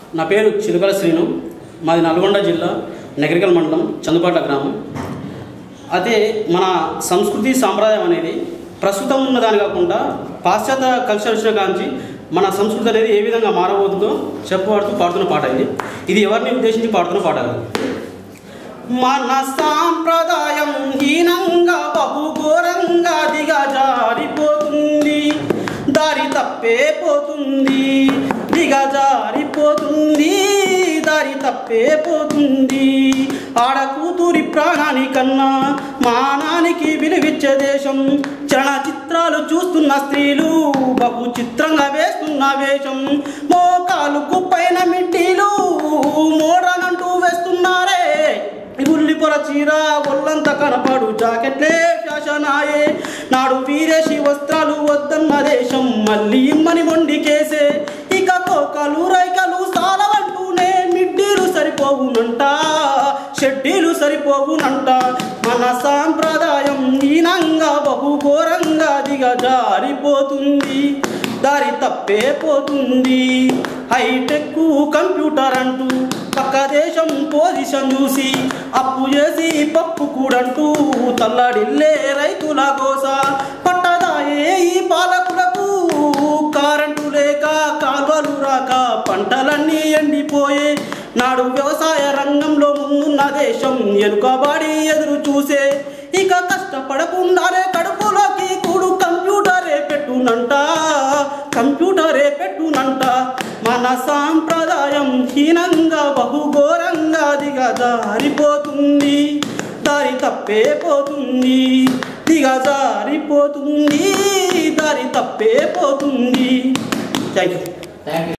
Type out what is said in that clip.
నా పేరు చిలుకల శ్రీను. మాది నల్గొండ జిల్లా నగరికల్ మండలం చందుపాట్ల గ్రామం. అయితే మన సంస్కృతి సాంప్రదాయం అనేది ప్రస్తుతం ఉన్నదాని కాకుండా పాశ్చాత్య కల్చర్ వచ్చిన కాంచి మన సంస్కృతి అనేది ఏ విధంగా మారబోతుందో చెప్పబడుతూ పాడుతున్న పాట ఇది ఎవరిని ఉద్దేశించి పాడుతున్న పాట కాదు. మన సాంప్రదాయం హీనంగా బహుఘోరంగా దిగజారిపోతుంది, దారి తప్పే పోతుంది, దిగజారిపోతుంది, దారి తప్పే పోతుంది. ఆడకూతురి ప్రాణానికన్నా మానానికి విలువిచ్చే దేశం, చలనచిత్రాలు చూస్తున్న స్త్రీలు బహు చిత్రంగా వేస్తున్న వేషం, మోకాలుకు పైన మిడ్డీలు మోడనంటూ వేస్తున్నారే, ఉల్లిపొర చీర ఒళ్ళంతా కనపడు జాకెట్లే ఫ్యాషనాయే. నాడు వీరేసి వస్త్రాలు వద్దన్న దేశం మళ్ళీ ఇమ్మని మొండికేసే. ఇక కోకలు రైకలు సాలవంటూనే మిడ్డీలు సరిపోవునంట, షెడ్డీలు సరిపోవునంట. మన సాంప్రదాయం హీనంగా బహుఘోరంగా దిగజారిపోతుంది, దారి తప్పే పోతుంది. హైటెక్ కంప్యూటర్ అంటూ పక్క దేశం పొజిషన్ చూసి అప్పు చేసి పప్పు కూడంటూ తల్లడిల్లే రైతుల గోస. పట్టదాయే ఈ పాలకులకు కరెంటు లేక కాలువలు రాక పంటలన్నీ ఎండిపోయే. నాడు వ్యవసాయ రంగంలో ముందున్న దేశం ఎనుకబడి ఎదురు చూసే. ఇక కష్టపడకుండానే కడుపులోకి కూడు కంప్యూటరే పెట్టునంట, కంప్యూటరే పెట్టునంట. మన సాంప్రదాయం హీనంగా బహుఘోరంగా దిగజారిపోతుంది, దారి తప్పే పోతుంది, దిగజారిపోతుంది, దారి తప్పే పోతుంది. Thank you.